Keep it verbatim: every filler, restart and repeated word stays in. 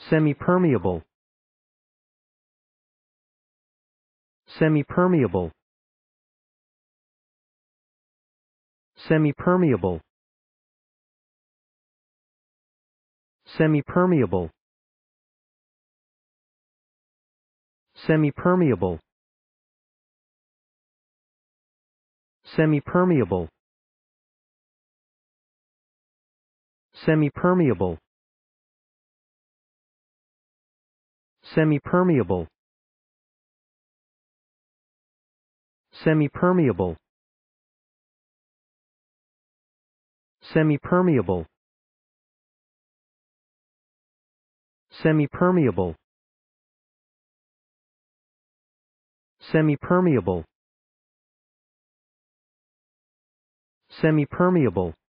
semipermeable, semipermeable, semipermeable, semipermeable, semipermeable, semipermeable, semipermeable, semipermeable, semipermeable, semipermeable, semipermeable, semipermeable, semipermeable,